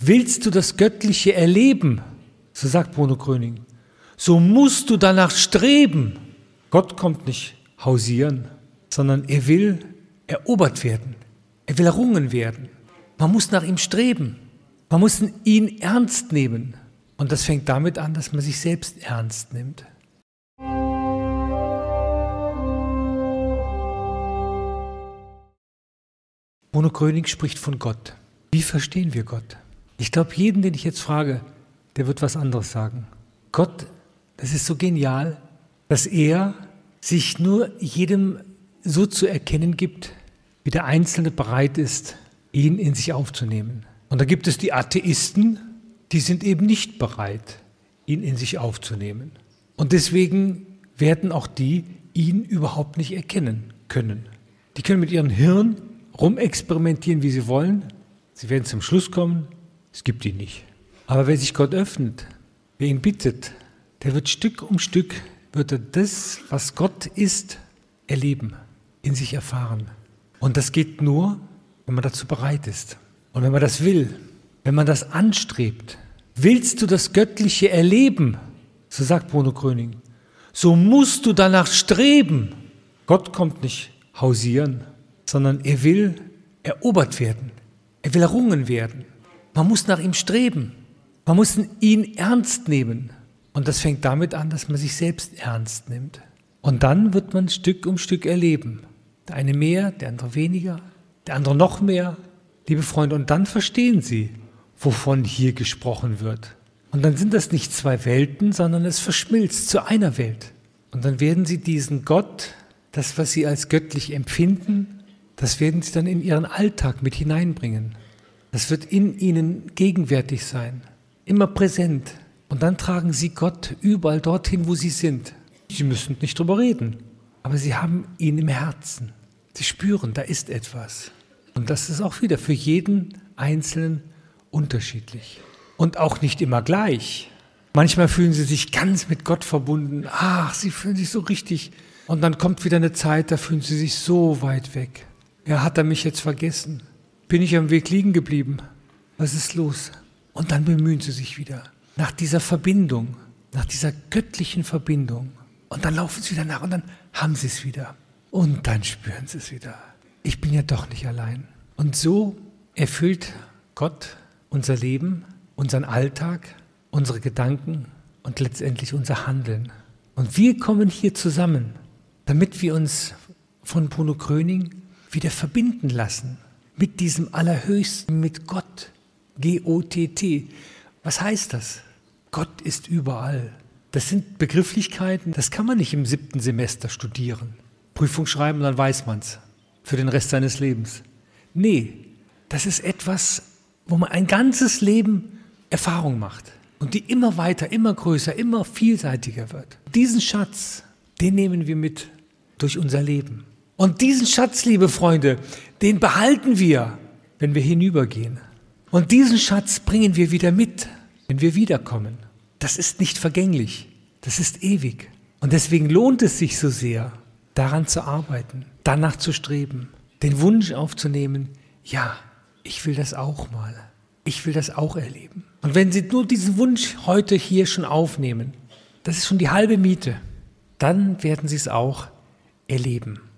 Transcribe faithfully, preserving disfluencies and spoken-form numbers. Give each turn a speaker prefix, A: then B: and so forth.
A: Willst du das Göttliche erleben, so sagt Bruno Gröning, so musst du danach streben. Gott kommt nicht hausieren, sondern er will erobert werden. Er will errungen werden. Man muss nach ihm streben. Man muss ihn ernst nehmen. Und das fängt damit an, dass man sich selbst ernst nimmt. Bruno Gröning spricht von Gott. Wie verstehen wir Gott? Ich glaube, jeden, den ich jetzt frage, der wird was anderes sagen. Gott, das ist so genial, dass er sich nur jedem so zu erkennen gibt, wie der Einzelne bereit ist, ihn in sich aufzunehmen. Und da gibt es die Atheisten, die sind eben nicht bereit, ihn in sich aufzunehmen. Und deswegen werden auch die ihn überhaupt nicht erkennen können. Die können mit ihrem Hirn rumexperimentieren, wie sie wollen. Sie werden zum Schluss kommen, es gibt ihn nicht. Aber wer sich Gott öffnet, wer ihn bittet, der wird Stück um Stück, wird er das, was Gott ist, erleben, in sich erfahren. Und das geht nur, wenn man dazu bereit ist. Und wenn man das will, wenn man das anstrebt. Willst du das Göttliche erleben, so sagt Bruno Gröning, so musst du danach streben. Gott kommt nicht hausieren, sondern er will erobert werden. Er will errungen werden. Man muss nach ihm streben. Man muss ihn ernst nehmen. Und das fängt damit an, dass man sich selbst ernst nimmt. Und dann wird man Stück um Stück erleben. Der eine mehr, der andere weniger, der andere noch mehr. Liebe Freunde, und dann verstehen Sie, wovon hier gesprochen wird. Und dann sind das nicht zwei Welten, sondern es verschmilzt zu einer Welt. Und dann werden Sie diesen Gott, das, was Sie als göttlich empfinden, das werden Sie dann in Ihren Alltag mit hineinbringen. Das wird in Ihnen gegenwärtig sein, immer präsent. Und dann tragen Sie Gott überall dorthin, wo Sie sind. Sie müssen nicht drüber reden, aber Sie haben ihn im Herzen. Sie spüren, da ist etwas. Und das ist auch wieder für jeden Einzelnen unterschiedlich. Und auch nicht immer gleich. Manchmal fühlen Sie sich ganz mit Gott verbunden. Ach, Sie fühlen sich so richtig. Und dann kommt wieder eine Zeit, da fühlen Sie sich so weit weg. Ja, hat er mich jetzt vergessen? Bin ich am Weg liegen geblieben? Was ist los? Und dann bemühen Sie sich wieder nach dieser Verbindung, nach dieser göttlichen Verbindung. Und dann laufen Sie wieder nach und dann haben Sie es wieder. Und dann spüren Sie es wieder. Ich bin ja doch nicht allein. Und so erfüllt Gott unser Leben, unseren Alltag, unsere Gedanken und letztendlich unser Handeln. Und wir kommen hier zusammen, damit wir uns von Bruno Gröning wieder verbinden lassen mit diesem Allerhöchsten, mit Gott, G O T T. Was heißt das? Gott ist überall. Das sind Begrifflichkeiten, das kann man nicht im siebten Semester studieren. Prüfung schreiben, dann weiß man es für den Rest seines Lebens. Nee, das ist etwas, wo man ein ganzes Leben Erfahrung macht und die immer weiter, immer größer, immer vielseitiger wird. Diesen Schatz, den nehmen wir mit durch unser Leben. Und diesen Schatz, liebe Freunde, den behalten wir, wenn wir hinübergehen. Und diesen Schatz bringen wir wieder mit, wenn wir wiederkommen. Das ist nicht vergänglich, das ist ewig. Und deswegen lohnt es sich so sehr, daran zu arbeiten, danach zu streben, den Wunsch aufzunehmen, ja, ich will das auch mal, ich will das auch erleben. Und wenn Sie nur diesen Wunsch heute hier schon aufnehmen, das ist schon die halbe Miete, dann werden Sie es auch erleben.